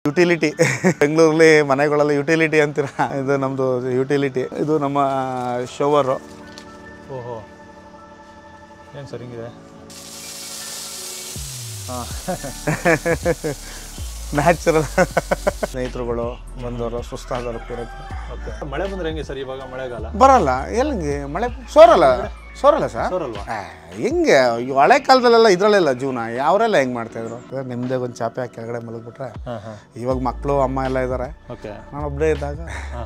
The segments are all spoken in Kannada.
ಯುಟಿಲಿಟಿ ಬೆಂಗಳೂರಲ್ಲಿ ಮನೆಗಳಲ್ಲಿ ಯುಟಿಲಿಟಿ ಅಂತೀರ, ಇದು ನಮ್ಮದು ಯುಟಿಲಿಟಿ. ಇದು ನಮ್ಮ ಶವರು. ಓಹೋ, ಏನು ಸರ್ ಹಿಂಗಿದೆ? ಹಾಂ, ನ್ಯಾಚುರಲ್. ಸ್ನೇಹಿತರುಗಳು ಬಂದವರು ಸುಸ್ತಾದವರು ಕೂರಕ್ಕೆ. ಓಕೆ. ಮಳೆ ಬಂದರೆ ಹೆಂಗೆ ಸರ್? ಇವಾಗ ಮಳೆಗಾಲ ಬರಲ್ಲ. ಎಲ್ಲಿಗೆ ಮಳೆ ಸೋರಲ್ಲ ಸರ್. ಸೋರಲ್ವಾ? ಹೆಂಗೆ ಹಳೆ ಕಾಲದಲ್ಲೆಲ್ಲ ಇದ್ರಲ್ಲೆಲ್ಲ ಜೀವನ ಅವರೆಲ್ಲ ಹೆಂಗೆ ಮಾಡ್ತಾಯಿದ್ರು. ನಿಮ್ಮದೇ ಒಂದು ಚಾಪೆ ಹಾಕಿ ಕೆಳಗಡೆ ಮಲಗಿಬಿಟ್ರೆ, ಇವಾಗ ಮಕ್ಕಳು ಅಮ್ಮ ಎಲ್ಲ ಇದ್ದಾರೆ. ಓಕೆ. ನಾನು ಒಬ್ಬರೇ ಇದ್ದಾಗ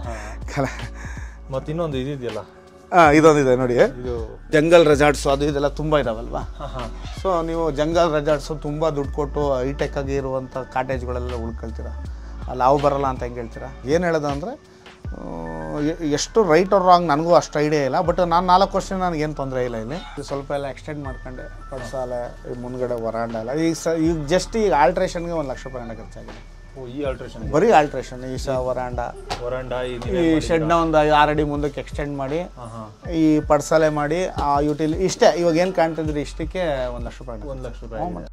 ಮತ್ತು ಇನ್ನೊಂದು ಇದೆಯಲ್ಲ, ಇದೊಂದಿದೆ ನೋಡಿ, ಇದು ಜಂಗಲ್ ರೆಸಾರ್ಟ್ಸು ಅದು ಇದೆಲ್ಲ ತುಂಬ ಇದಾವಲ್ವಾ. ಸೊ ನೀವು ಜಂಗಲ್ ರೆಸಾರ್ಟ್ಸು ತುಂಬ ದುಡ್ಡು ಕೊಟ್ಟು ಹೈಟೆಕ್ ಆಗಿ ಇರುವಂಥ ಕಾಟೇಜ್ಗಳೆಲ್ಲ ಉಳ್ಕೊಳ್ತೀರ. ಅಲ್ಲಿ ಅವು ಬರಲ್ಲ ಅಂತ ಹೆಂಗೆ ಹೇಳ್ತೀರಾ? ಏನು ಹೇಳೋದು ಅಂದರೆ, ಎಷ್ಟು ರೈಟ್ ಆರ್ ರಾಂಗ್ ನನಗೂ ಅಷ್ಟು ಐಡಿಯಾ ಇಲ್ಲ. ಬಟ್ ನಾನು 4 ವರ್ಷ ನನಗೇನು ತೊಂದರೆ ಇಲ್ಲ. ಇಲ್ಲಿ ಸ್ವಲ್ಪ ಎಲ್ಲ ಎಕ್ಸ್ಟೆಂಡ್ ಮಾಡ್ಕೊಂಡೆ, ಪಡ್ಸಾಲೆ ಈ ಮುಂದ್ಗಡೆ ವರಾಂಡ ಎಲ್ಲ. ಈಗ ಜಸ್ಟ್ ಈಗ ಆಲ್ಟ್ರೇಷನ್ಗೆ 1 ಲಕ್ಷ ರೂಪಾಯಿ ಖರ್ಚಾಗಿದೆ. ಓ, ಈ ಆಲ್ಟ್ರೇಷನ್? ಬರೀ ಆಲ್ಟ್ರೇಷನ್. ಈ ವರಾಂಡ ಈ ಶೆಡ್ನ ಒಂದು 6 ಅಡಿ ಮುಂದಕ್ಕೆ ಎಕ್ಸ್ಟೆಂಡ್ ಮಾಡಿ, ಈ ಪಡ್ಸಾಲೆ ಮಾಡಿ, ಆ ಯುಟಿಲಿಟಿ ಇಷ್ಟೇ. ಇವಾಗ ಏನು ಕಾಣ್ತಿದ್ರಿ ಇಷ್ಟಕ್ಕೆ 1 ಲಕ್ಷ ರೂಪಾಯಿ. 1 ಲಕ್ಷ ರೂಪಾಯಿ.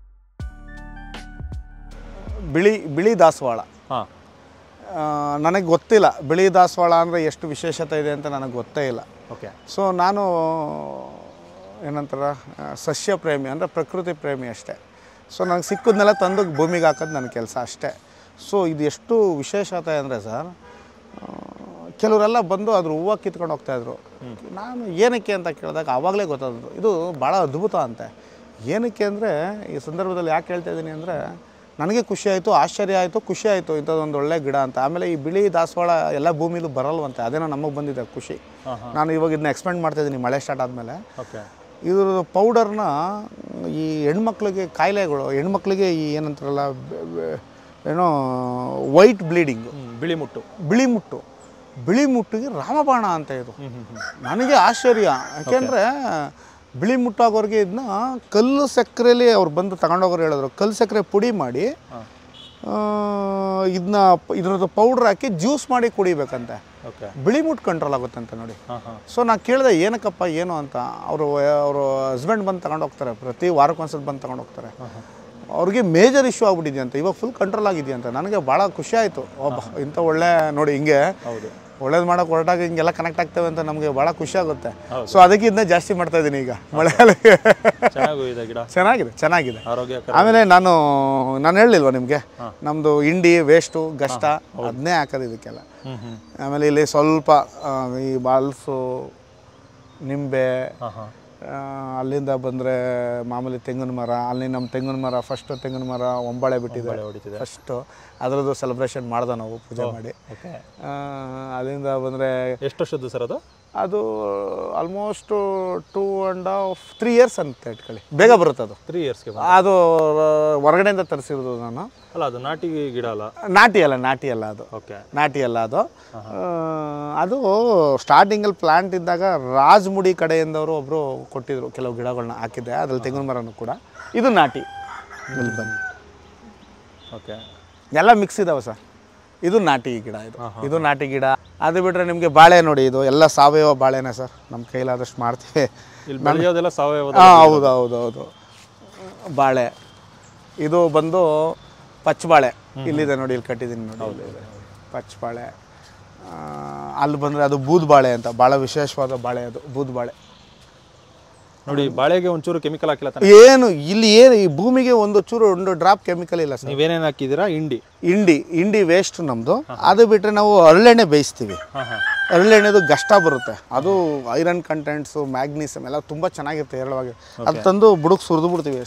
ಬಿಳಿ ದಾಸವಾಳ. ಹಾಂ, ನನಗೆ ಗೊತ್ತಿಲ್ಲ ಬಿಳಿ ದಾಸವಾಳ ಅಂದರೆ ಎಷ್ಟು ವಿಶೇಷತೆ ಇದೆ ಅಂತ ನನಗೆ ಗೊತ್ತೇ ಇಲ್ಲ. ಓಕೆ. ಸೊ ನಾನು ಏನಂತಾರ ಸಸ್ಯ ಪ್ರೇಮಿ ಅಂದರೆ ಪ್ರಕೃತಿ ಪ್ರೇಮಿ ಅಷ್ಟೇ. ಸೊ ನನಗೆ ಸಿಕ್ಕಿದ್ನೆಲ್ಲ ತಂದು ಭೂಮಿಗೆ ಹಾಕೋದು ನನ್ನ ಕೆಲಸ ಅಷ್ಟೇ. ಸೊ ಇದು ಎಷ್ಟು ವಿಶೇಷತೆ ಅಂದರೆ ಸರ್, ಕೆಲವರೆಲ್ಲ ಬಂದು ಅದ್ರ ಹೂವು ಕಿತ್ಕೊಂಡು ಹೋಗ್ತಾಯಿದ್ರು. ನಾನು ಏನಕ್ಕೆ ಅಂತ ಕೇಳಿದಾಗ ಆವಾಗಲೇ ಗೊತ್ತಾದ್ರು ಇದು ಭಾಳ ಅದ್ಭುತ ಅಂತೆ. ಏನಕ್ಕೆ ಅಂದರೆ ಈ ಸಂದರ್ಭದಲ್ಲಿ ಯಾಕೆ ಹೇಳ್ತಾ ಇದ್ದೀನಿ ಅಂದರೆ, ನನಗೆ ಖುಷಿ ಆಯಿತು, ಆಶ್ಚರ್ಯ ಆಯಿತು, ಖುಷಿ ಆಯಿತು ಇಂಥದ್ದೊಂದು ಒಳ್ಳೆ ಗಿಡ ಅಂತ. ಆಮೇಲೆ ಈ ಬಿಳಿ ದಾಸವಾಳ ಎಲ್ಲ ಭೂಮಿಲೂ ಬರಲ್ವಂತೆ, ಅದೇನೋ ನಮಗೆ ಬಂದಿದೆ ಖುಷಿ. ನಾನು ಇವಾಗ ಇದನ್ನ ಎಕ್ಸ್ಪೆಂಡ್ ಮಾಡ್ತಾಯಿದ್ದೀನಿ ಮಳೆ ಸ್ಟಾರ್ಟ್ ಆದಮೇಲೆ. ಓಕೆ. ಇದ್ರ ಪೌಡರ್ನ ಈ ಹೆಣ್ಮಕ್ಳಿಗೆ ಕಾಯಿಲೆಗಳು, ಹೆಣ್ಮಕ್ಳಿಗೆ ಈ ಏನಂತಾರಲ್ಲ ಏನೋ ವೈಟ್ ಬ್ಲೀಡಿಂಗು, ಬಿಳಿ ಮುಟ್ಟಿಗೆ ರಾಮಬಾಣ ಅಂತ ಇದು. ನನಗೆ ಆಶ್ಚರ್ಯ, ಯಾಕೆಂದರೆ ಬಿಳಿ ಮುಟ್ಟಾಗೋರಿಗೆ ಇದನ್ನ ಕಲ್ಲು ಸಕ್ಕರೆಯಲ್ಲಿ ಅವ್ರು ಬಂದು ತಗೊಂಡೋಗೋರು ಹೇಳಿದ್ರು, ಕಲ್ಲು ಸಕ್ಕರೆ ಪುಡಿ ಮಾಡಿ ಇದ್ರದ್ದು ಪೌಡ್ರ್ ಹಾಕಿ ಜ್ಯೂಸ್ ಮಾಡಿ ಕುಡಿಬೇಕಂತೆ. ಬಿಳಿ ಮುಟ್ಟು ಕಂಟ್ರೋಲ್ ಆಗುತ್ತಂತೆ ನೋಡಿ. ಸೊ ನಾನು ಕೇಳಿದೆ ಏನಕ್ಕಪ್ಪ ಏನು ಅಂತ. ಅವರು ಹಸ್ಬೆಂಡ್ ಬಂದು ತಗೊಂಡೋಗ್ತಾರೆ, ಪ್ರತಿ ವಾರಕ್ಕೊಂದ್ಸಲ ಬಂದು ತಗೊಂಡೋಗ್ತಾರೆ. ಅವ್ರಿಗೆ ಮೇಜರ್ ಇಶ್ಯೂ ಆಗ್ಬಿಟ್ಟಿದೆಯಂತೆ, ಇವಾಗ ಫುಲ್ ಕಂಟ್ರೋಲ್ ಆಗಿದೆಯಂತೆ. ನನಗೆ ಭಾಳ ಖುಷಿ ಆಯಿತು. ಒಬ್ಬ ಇಂಥ ಒಳ್ಳೆ ನೋಡಿ ಹಿಂಗೆ ಒಳ್ಳೇದು ಮಾಡೋಕೆ ಹೊರಟಾಗ ಹಿಂಗೆಲ್ಲ ಕನೆಕ್ಟ್ ಆಗ್ತೇವೆ ಅಂತ ನಮಗೆ ಭಾಳ ಖುಷಿ ಆಗುತ್ತೆ. ಸೊ ಅದಕ್ಕೆ ಇದನ್ನ ಜಾಸ್ತಿ ಮಾಡ್ತಾ ಇದ್ದೀನಿ ಈಗ ಮಳೆಗಾಲಕ್ಕೆ. ಚೆನ್ನಾಗಿದೆ. ಆಮೇಲೆ ನಾನು ಹೇಳಲಿಲ್ವ ನಿಮಗೆ, ನಮ್ಮದು ಇಂಡಿ ವೇಸ್ಟು ಗಷ್ಟ ಅದನ್ನೇ ಹಾಕೋದು ಇದಕ್ಕೆಲ್ಲ. ಆಮೇಲೆ ಇಲ್ಲಿ ಸ್ವಲ್ಪ ಈ ಬಾಲ್ಸು, ನಿಂಬೆ, ಅಲ್ಲಿಂದ ಬಂದರೆ ಮಾಮೂಲಿ ತೆಂಗಿನ ಮರ. ಅಲ್ಲಿ ನಮ್ಮ ತೆಂಗಿನ ಮರ ಫಸ್ಟು ತೆಂಗಿನ ಮರ ಒಂಬಾಳೆ ಬಿಟ್ಟಿದೆ ಫಸ್ಟು, ಅದರದ್ದು ಸೆಲೆಬ್ರೇಷನ್ ಮಾಡ್ದೆ ನಾವು ಪೂಜೆ ಮಾಡಿ. ಅಲ್ಲಿಂದ ಬಂದರೆ ಎಷ್ಟು ವರ್ಷದ್ದು ಸರ್ ಅದು? ಅದು ಆಲ್ಮೋಸ್ಟ್ 2.5-3 ಇಯರ್ಸ್ ಅಂತ ಇಟ್ಕೊಳ್ಳಿ, ಬೇಗ ಬರುತ್ತೆ ಅದು. 3 ಇಯರ್ಸ್ಗೆ ಅದು ಹೊರಗಡೆಯಿಂದ ತರಿಸಿರೋದು ನಾನು. ಅಲ್ಲ, ಅದು ನಾಟಿ ಗಿಡ ಅಲ್ಲ? ನಾಟಿ ಅಲ್ಲ ಅದು. ಓಕೆ, ನಾಟಿ ಅಲ್ಲ ಅದು. ಅದು ಸ್ಟಾರ್ಟಿಂಗಲ್ಲಿ ಪ್ಲಾಂಟ್ ಇದ್ದಾಗ ರಾಜಮುಡಿ ಕಡೆಯಿಂದವರು ಒಬ್ಬರು ಕೊಟ್ಟಿದ್ರು, ಕೆಲವು ಗಿಡಗಳನ್ನ ಹಾಕಿದ್ದೆ, ಅದ್ರಲ್ಲಿ ತೆಂಗಿನ ಮರನೂ ಕೂಡ. ಇದು ನಾಟಿ. ಇಲ್ಲಿ ಬನ್ನಿ. ಓಕೆ, ಎಲ್ಲ ಮಿಕ್ಸ್ ಇದಾವೆ ಸರ್. ಇದು ನಾಟಿ ಗಿಡ, ಇದು ನಾಟಿ ಗಿಡ. ಅದು ಬಿಟ್ಟರೆ ನಿಮಗೆ ಬಾಳೆ ನೋಡಿ, ಇದು ಎಲ್ಲ ಸಾವಯವ ಬಾಳೆನೇ ಸರ್. ನಮ್ಮ ಕೈಲಾದಷ್ಟು ಮಾಡ್ತೀವಿ. ಸಾವಯವ. ಹೌದು. ಬಾಳೆ ಇದು ಬಂದು ಪಚ್ಚಬಾಳೆ. ಇಲ್ಲಿದೆ ನೋಡಿ, ಇಲ್ಲಿ ಕಟ್ಟಿದ್ದೀನಿ ನೋಡಿ, ಪಚ್ಚಬಾಳೆ. ಅಲ್ಲಿ ಬಂದರೆ ಅದು ಬೂದ್ಬಾಳೆ ಅಂತ, ಭಾಳ ವಿಶೇಷವಾದ ಬಾಳೆ ಅದು, ಬೂದ್ಬಾಳೆ ನೋಡಿ. ಬಾಳೆಗೆ ಒಂಚೂರು ಕೆಮಿಕಲ್ ಹಾಕಿಲ್ಲ ಏನು ಇಲ್ಲಿ, ಈ ಭೂಮಿಗೆ ಒಂದು ಡ್ರಾಪ್ ಕೆಮಿಕಲ್ ಇಲ್ಲ ಸರ್. ನೀವೇನೇನು ಹಾಕಿದ್ದೀರಾ? ಇಂಡಿ ವೇಸ್ಟ್ ನಮ್ಮದು. ಅದು ಬಿಟ್ಟರೆ ನಾವು ಹರಳೆಣ್ಣೆ ಬೇಯಿಸ್ತೀವಿ. ಹರಳೆಣ್ಣೆದು ಗಷ್ಟ ಬರುತ್ತೆ, ಅದು ಐರನ್ ಕಂಟೆಂಟ್ಸು, ಮ್ಯಾಗ್ನೀಸಿಯಮ್ ಎಲ್ಲ ತುಂಬ ಚೆನ್ನಾಗಿರುತ್ತೆ ಹೇರಳವಾಗಿ. ಅದು ತಂದು ಬುಡಕ್ಕೆ ಸುರಿದು ಬಿಡ್ತೀವಿ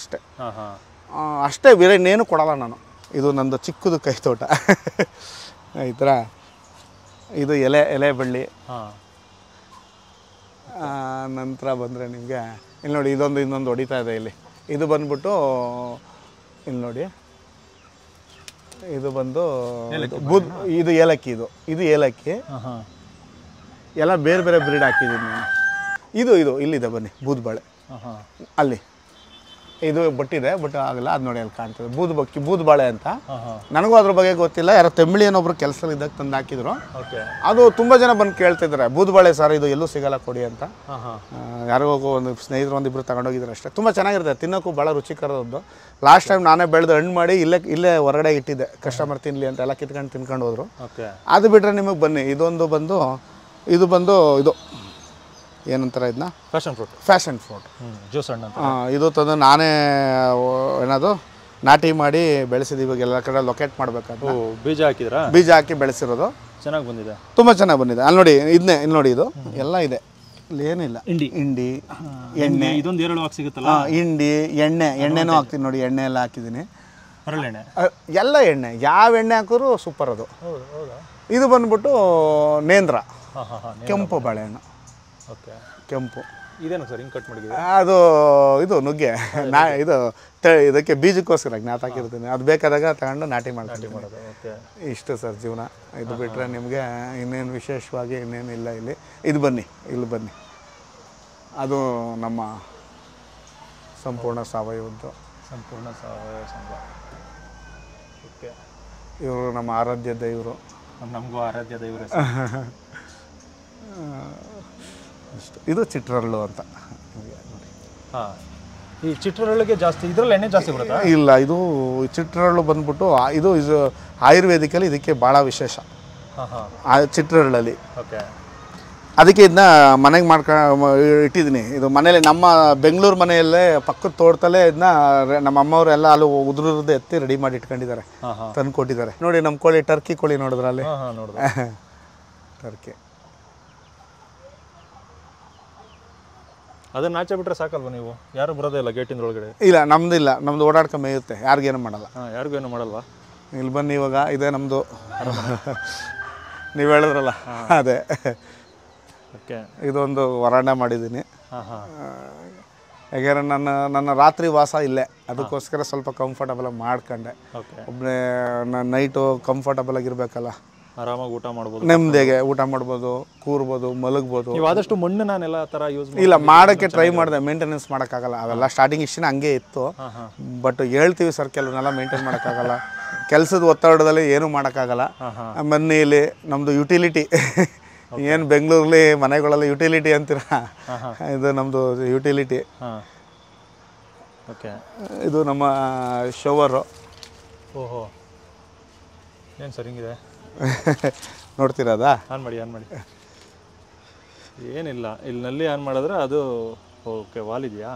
ಅಷ್ಟೇ. ಬೇರೆ ಇನ್ನೇನು ಕೊಡಲ್ಲ ನಾನು. ಇದು ನಂದು ಚಿಕ್ಕದು ಕೈ ತೋಟ ಈ ಥರ. ಇದು ಎಲೆ ಬಳ್ಳಿ. ನಂತರ ಬಂದರೆ ನಿಮಗೆ ಇಲ್ಲಿ ನೋಡಿ, ಇನ್ನೊಂದು ಹೊಡಿತಾ ಇದೆ ಇಲ್ಲಿ. ಇದು ಬಂದ್ಬಿಟ್ಟು ಇಲ್ಲಿ ನೋಡಿ, ಇದು ಬಂದು ಇದು ಏಲಕ್ಕಿ. ಇದು ಏಲಕ್ಕಿ ಎಲ್ಲ ಬೇರೆ ಬ್ರೀಡ್ ಹಾಕಿದ್ದೀನಿ ನಾನು. ಇದು ಇಲ್ಲಿದೆ ಬನ್ನಿ, ಬೂದ್ಬಾಳೆ ಅಲ್ಲಿ. ಇದು ಬಟ್ಟಿದೆ ಬಟ್ ಆಗಲ್ಲ. ಅದು ನೋಡಿ ಅಲ್ಲಿ ಕಾಣ್ತದೆ ಬೂದು ಬಾಳೆ ಅಂತ. ಹಾಂ ಹಾಂ ನನಗೂ ಅದ್ರ ಬಗ್ಗೆ ಗೊತ್ತಿಲ್ಲ. ಯಾರೋ ತೆಂಬಳಿ ಏನೊಬ್ರು ಕೆಲಸದಲ್ಲಿ ಇದ್ದಾಗ ತಂದು ಹಾಕಿದ್ರು. ಓಕೆ. ಅದು ತುಂಬ ಜನ ಬಂದು ಕೇಳ್ತಿದ್ದಾರೆ ಬೂದು ಬಾಳೆ ಸರ್ ಇದು ಎಲ್ಲೂ ಸಿಗಲ್ಲ ಕೊಡಿ ಅಂತ. ಹಾಂ ಹಾಂ ಯಾರೋ ಒಂದು ಸ್ನೇಹಿತರು ಒಂದಿಬ್ಬರು ತಗೊಂಡೋಗಿದ್ರು ಅಷ್ಟೇ. ತುಂಬ ಚೆನ್ನಾಗಿರುತ್ತೆ, ತಿನ್ನೋಕ್ಕೂ ಭಾಳ ರುಚಿಕರದ್ದು. ಲಾಸ್ಟ್ ಟೈಮ್ ನಾನೇ ಬೆಳೆದು ಹಣ್ಣು ಮಾಡಿ ಇಲ್ಲೇ ಹೊರಗಡೆ ಇಟ್ಟಿದ್ದೆ, ಕಸ್ಟಮರ್ ತಿನ್ನಲಿ ಅಂತ ಎಲ್ಲ ಕಿತ್ಕೊಂಡು ತಿನ್ಕೊಂಡು ಹೋದ್ರು. ಓಕೆ. ಅದು ಬಿಟ್ಟರೆ ನಿಮಗೆ ಬನ್ನಿ ಇದು ಬಂದು ಇದು ಏನಂತಾರೆ ಇದನ್ನ ಫ್ಯಾಷನ್ ಫ್ರೂಟ್ ಜ್ಯೂಸ್ ಹಣ್ಣು ಅಂತ. ಇದು ತಂದು ನಾನೇ ಏನದು ನಾಟಿ ಮಾಡಿ ಬೆಳೆಸಿದ್ದು. ಇವಾಗ ಎಲ್ಲ ಕಡೆ ಲೊಕೇಟ್ ಮಾಡಬೇಕಾದ್ರೆ ಬೀಜ ಹಾಕಿ ಬೆಳೆಸಿರೋದು. ಚೆನ್ನಾಗಿ ಬಂದಿದೆ, ತುಂಬ ಚೆನ್ನಾಗಿ ಬಂದಿದೆ. ಅಲ್ಲಿ ನೋಡಿ ಇದನ್ನೇ ಇಲ್ಲಿ ನೋಡಿ, ಇದು ಎಲ್ಲ ಇದೆ. ಇಲ್ಲಿ ಏನಿಲ್ಲ, ಹಿಂಡಿ ಎಣ್ಣೆ ಇದೊಂದು ಏರಳವಾಗಿ ಸಿಗುತ್ತಲ್ಲ, ಹಿಂಡಿ ಎಣ್ಣೆನೂ ಹಾಕ್ತೀನಿ ನೋಡಿ. ಎಣ್ಣೆ ಎಲ್ಲ ಹಾಕಿದ್ದೀನಿ, ಹರಳೆಣ್ಣೆ ಎಲ್ಲ ಎಣ್ಣೆ. ಯಾವ ಎಣ್ಣೆ ಹಾಕಿದ್ರು ಸೂಪರ್ ಅದು. ಇದು ಬಂದ್ಬಿಟ್ಟು ನೇಂದ್ರ, ಕೆಂಪು ಬಾಳೆಹಣ್ಣು. ಓಕೆ. ಕೆಂಪು ಇದೇನು ಸರ್ ಹಿಂಗೆ ಕಟ್ ಮಾಡಿದ್ದೀವಿ? ಇದು ನುಗ್ಗೆ ಇದಕ್ಕೆ ಬೀಜಕ್ಕೋಸ್ಕರ ಜ್ಞಾತ ಹಾಕಿರ್ತೀನಿ. ಅದು ಬೇಕಾದಾಗ ತಗೊಂಡು ನಾಟಿ ಮಾಡ್ಕೊಂಡು ಮಾಡೋದು. ಇಷ್ಟು ಸರ್ ಜೀವನ. ಇದು ಬಿಟ್ಟರೆ ನಿಮಗೆ ಇನ್ನೇನು ವಿಶೇಷವಾಗಿ ಇನ್ನೇನು ಇಲ್ಲ ಇಲ್ಲಿ. ಇಲ್ಲಿ ಬನ್ನಿ. ಅದು ನಮ್ಮ ಸಂಪೂರ್ಣ ಸಾವಯವದ್ದು. ಓಕೆ. ಇವರು ನಮ್ಮ ಆರಾಧ್ಯ ದೇವರು. ನಮಗೂ ಆರಾಧ್ಯ ದೇವರೇ. ಇದು ಚಿಟ್ರಳ್ಳು ಅಂತ. ಹಾಂ, ಈ ಚಿಟ್ರಳ್ಳಿಗೆ ಜಾಸ್ತಿ ಇದರಲ್ಲಿ ಎಣ್ಣೆ ಜಾಸ್ತಿ ಬರುತ್ತಾ? ಇಲ್ಲ, ಇದು ಚಿಟ್ರಳ್ಳು ಬಂದ್ಬಿಟ್ಟು ಇದು ಆಯುರ್ವೇದಿಕಲ್ಲಿ ಇದಕ್ಕೆ ಭಾಳ ವಿಶೇಷ. ಚಿಟ್ರಳ್ಳಲ್ಲಿ. ಓಕೆ. ಅದಕ್ಕೆ ಇದನ್ನ ಮನೆಗೆ ಇಟ್ಟಿದ್ದೀನಿ. ಇದು ಮನೇಲಿ ನಮ್ಮ ಬೆಂಗಳೂರು ಮನೆಯಲ್ಲೇ ಪಕ್ಕದ ತೋಟದಲ್ಲೇ ಇದನ್ನ ನಮ್ಮ ಅಮ್ಮವರೆಲ್ಲ ಅಲ್ಲಿ ಉದುರದ್ದು ಎತ್ತಿ ರೆಡಿ ಮಾಡಿ ಇಟ್ಕೊಂಡಿದ್ದಾರೆ, ತಂದು ಕೊಟ್ಟಿದ್ದಾರೆ. ನೋಡಿ ನಮ್ಮ ಕೋಳಿ, ಟರ್ಕಿ ಕೋಳಿ ನೋಡಿದ್ರೆ ಅಲ್ಲಿ ಟರ್ಕಿ. ಅದನ್ನ ಆಚೆ ಬಿಟ್ಟರೆ ಸಾಕಲ್ವ ನೀವು? ಯಾರು ಬರೋದೇ ಇಲ್ಲ ಗೇಟಿಂದ ಒಳಗಡೆ? ಇಲ್ಲ, ನಮ್ದು ಓಡಾಡ್ಕೊಂಡು ಮೇಯುತ್ತೆ, ಯಾರಿಗೇನು ಮಾಡಲ್ಲ. ಯಾರಿಗೂ ಏನು ಮಾಡಲ್ವಾ? ಇಲ್ಲಿ ಬನ್ನಿ. ಇವಾಗ ಇದೇ ನಮ್ಮದು ನೀವು ಹೇಳಿದ್ರಲ್ಲ ಅದೇ. ಓಕೆ. ಇದೊಂದು ವರಾಂಡ ಮಾಡಿದ್ದೀನಿ. ಯಾಕೆಂದರೆ ನನ್ನ ರಾತ್ರಿ ವಾಸ ಇಲ್ಲೇ, ಅದಕ್ಕೋಸ್ಕರ ಸ್ವಲ್ಪ ಕಂಫರ್ಟಬಲ್ ಮಾಡ್ಕೊಂಡೆ. ಒಬ್ಬನೇ ನೈಟು ಕಂಫರ್ಟಬಲ್ ಆಗಿರ್ಬೇಕಲ್ಲ, ಆರಾಮಾಗಿ ಊಟ ಮಾಡ್ಬೋದು, ನೆಮ್ಮದಿಗೆ ಊಟ ಮಾಡ್ಬೋದು, ಕೂರ್ಬೋದು, ಮಲಗ್ಬೋದು. ನೀವು ಆದಷ್ಟು ಮಣ್ಣಿನೆಲ್ಲ ಥರ ಯೂಸ್ ಇಲ್ಲ ಮಾಡೋಕ್ಕೆ ಟ್ರೈ ಮಾಡಿದೆ. ಮೇಂಟೆನೆನ್ಸ್ ಮಾಡೋಕ್ಕಾಗಲ್ಲ ಅವೆಲ್ಲ. ಸ್ಟಾರ್ಟಿಂಗ್ ಇಷ್ಟಿನ ಹಂಗೆ ಇತ್ತು, ಬಟ್ ಹೇಳ್ತೀವಿ ಸರ್ ಕೆಲವನ್ನೆಲ್ಲ ಮೇಂಟೈನ್ ಮಾಡೋಕ್ಕಾಗಲ್ಲ. ಕೆಲಸದ ಒತ್ತಡದಲ್ಲಿ ಏನೂ ಮಾಡೋಕ್ಕಾಗಲ್ಲ. ಮನೆಯಲ್ಲಿ ನಮ್ಮದು ಯುಟಿಲಿಟಿ ಏನು ಬೆಂಗಳೂರಲ್ಲಿ ಮನೆಗಳಲ್ಲಿ ಯುಟಿಲಿಟಿ ಅಂತೀರ, ಇದು ನಮ್ಮದು ಯುಟಿಲಿಟಿ. ಓಕೆ. ಇದು ನಮ್ಮ ಶವರು. ಓಹೋ, ಏನು ಸರ್ ಹಿಂಗಿದೆ? ನೋಡ್ತೀರಾ? ಆನ್ ಮಾಡಿ. ಏನಿಲ್ಲ, ಇಲ್ಲಿ ನಲ್ಲಿ ಆನ್ ಮಾಡಿದ್ರೆ ಅದು ಓಕೆ. ವಾಲ್ ಇದೆಯಾ?